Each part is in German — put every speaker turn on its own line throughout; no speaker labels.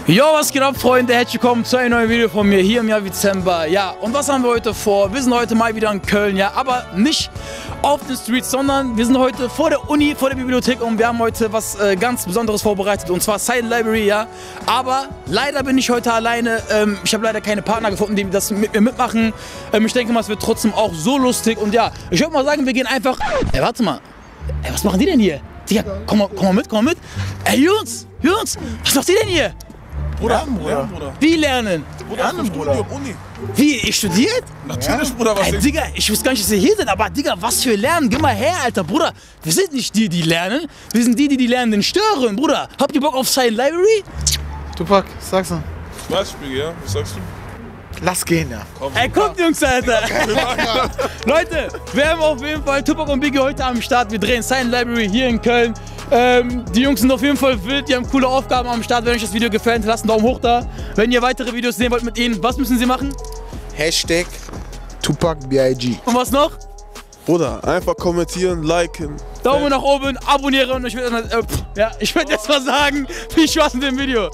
Yo, was geht ab, Freunde? Herzlich willkommen zu einem neuen Video von mir hier im Jahr Dezember. Ja, und was haben wir heute vor? Wir sind heute mal wieder in Köln, ja, aber nicht auf den Streets, sondern wir sind heute vor der Uni, vor der Bibliothek und wir haben heute was ganz Besonderes vorbereitet und zwar Silent Library, ja. Aber leider bin ich heute alleine. Ich habe leider keine Partner gefunden, die das mit mir mitmachen. Ich denke mal, es wird trotzdem auch so lustig und ja, ich würde mal sagen, wir gehen einfach. Ey, warte mal. Ey, was machen die denn hier? Digga, komm mal mit. Ey, Jungs, was macht ihr denn hier?
Bruder.
Wie lernen?
Studium, Uni.
Wie, ihr studiert?
Natürlich, Bruder, was
Ey, Digga, ich wusste gar nicht, dass ihr hier seid, aber Digga, was für Lernen? Geh mal her, Alter, Bruder. Wir sind nicht die, die lernen. Wir sind die, die Lernenden stören, Bruder. Habt ihr Bock auf Silent Library?
Tupac, sag's mal.
Schwarzspiegel, ja? Was sagst du?
Lass gehen, ja.
Komm.
Ey, guckt, Jungs, Alter. Leute, wir haben auf jeden Fall Tupac und Biggie heute am Start. Wir drehen Silent Library hier in Köln. Die Jungs sind auf jeden Fall wild, die haben coole Aufgaben am Start. Wenn euch das Video gefällt, lasst einen Daumen hoch da. Wenn ihr weitere Videos sehen wollt mit ihnen, was müssen sie machen?
Hashtag Tupac BIG.
Und was noch?
Bruder, einfach kommentieren, liken.
Daumen nach oben, abonnieren und ich würde jetzt mal sagen, viel Spaß mit dem Video.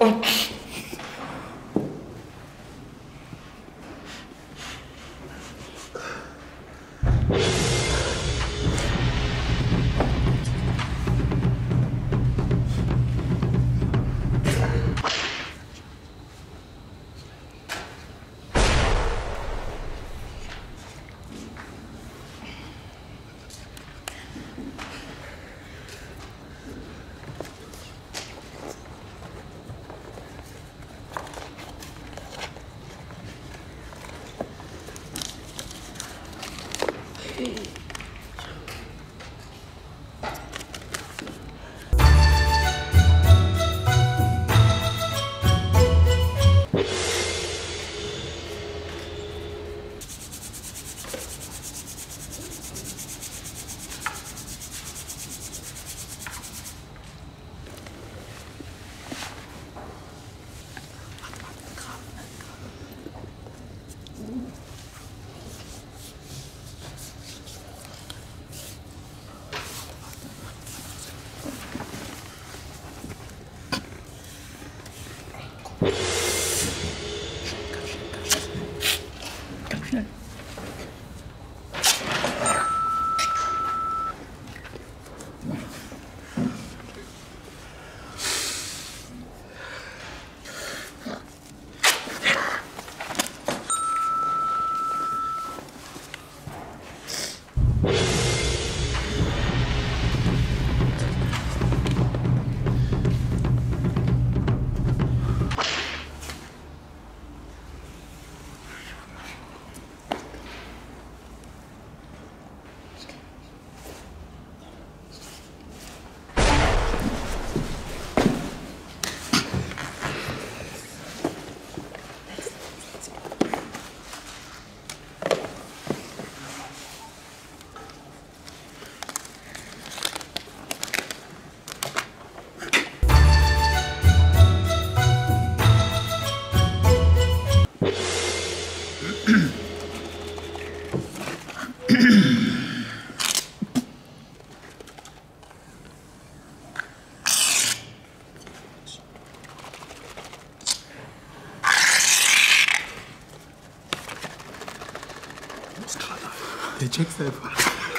Der checkt einfach.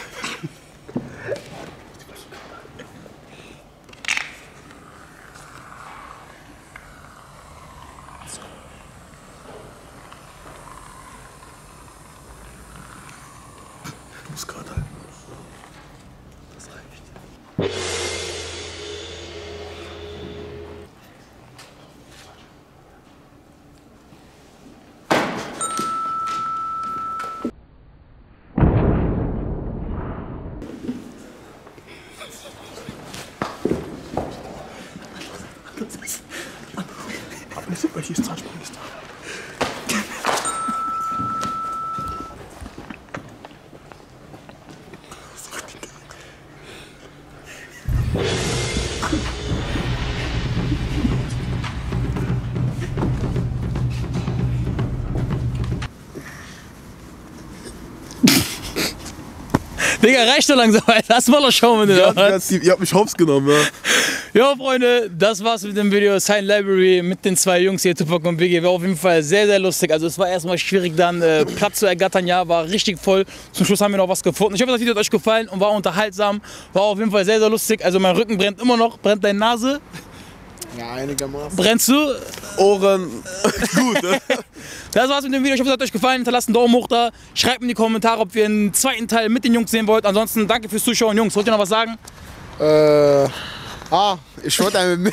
Du musst gerade halten. Das reicht. Welches Zahnsprung ist da?
Digga, reicht doch langsam. Lass mal doch schauen, wenn du da
Ganz tief. Ihr habt mich hops genommen, ja.
Ja, Freunde, das war's mit dem Video Sign Library mit den zwei Jungs hier, Tupac und Biggie. War auf jeden Fall sehr, sehr lustig. Also es war erstmal schwierig, dann Platz zu ergattern. Ja, war richtig voll. Zum Schluss haben wir noch was gefunden. Ich hoffe, das Video hat euch gefallen und war unterhaltsam. War auf jeden Fall sehr, sehr lustig. Also mein Rücken brennt immer noch. Brennt deine Nase?
Ja, einigermaßen.
Brennst du?
Ohren. Gut, ne?
Das war's mit dem Video. Ich hoffe, es hat euch gefallen. Hinterlasst einen Daumen hoch da. Schreibt in die Kommentare, ob ihr einen zweiten Teil mit den Jungs sehen wollt. Ansonsten danke fürs Zuschauen. Jungs, wollt ihr noch was sagen?
Ich wollte ein,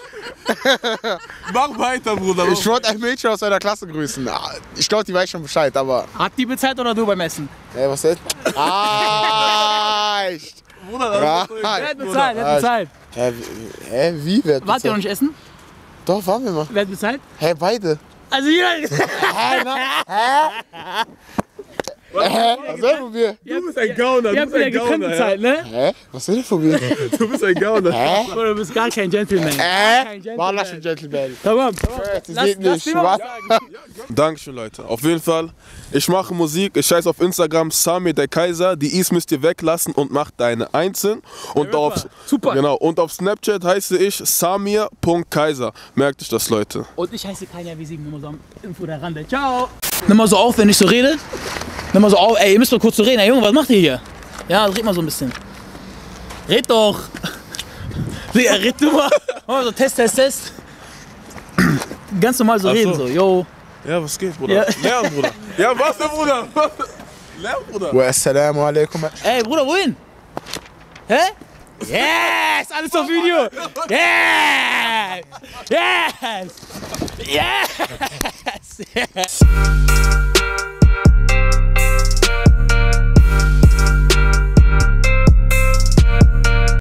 Mach weiter, Bruder.
ich wollte ein Mädchen aus meiner Klasse grüßen. Ich glaube, die weiß schon Bescheid, aber...
Hat die bezahlt oder du beim Essen?
Ey, was ist? Reicht!
Bruder,
Ja.
Wer hat bezahlt? Wer hat bezahlt?
Hä, wie? Wer hat
Wart ihr noch
bezahlt?
nicht essen?
Doch, waren wir mal.
Wer hat bezahlt?
Hä, beide.
Also jeder...
Hä, na? Hä? Was ist von mir?
Du bist ein Gauner,
Ihr habt wieder getrennte Zeit, ne?
Hä? Was ist denn von mir?
Du bist ein Gauner.
Bruder, du bist gar kein Gentleman.
War das ein Gentleman?
Tamam.
Das geht nicht. Was?
Dankeschön, Leute. Auf jeden Fall, ich mache Musik, ich scheiß auf Instagram, Samir der Kaiser. Die Is müsst ihr weglassen und macht deine einzeln. Und auf,
Super.
Genau, und auf Snapchat heiße ich Samir.Kaiser. Merkt euch das, Leute.
Und ich heiße Kanja W7, nur mal so am Info der Rande. Ciao. Nimm mal so auf, wenn ich so rede. Nimm mal so auf. Ey, ihr müsst doch kurz so reden. Ey, Junge, was macht ihr hier? Ja, red mal so ein bisschen. Red doch. Ja, red du mal. Mach mal so Test. Ganz normal so
Ach so.
reden, so. Yo.
Ja, was geht, Bruder?
Ja.
Lern, Bruder. Ja, was denn, Bruder? Lern, Bruder.
Wa assalamu alaikum.
Ey, Bruder, wohin? Hä? Yes! Alles auf Video! Yes! Yes! Yes! Yes!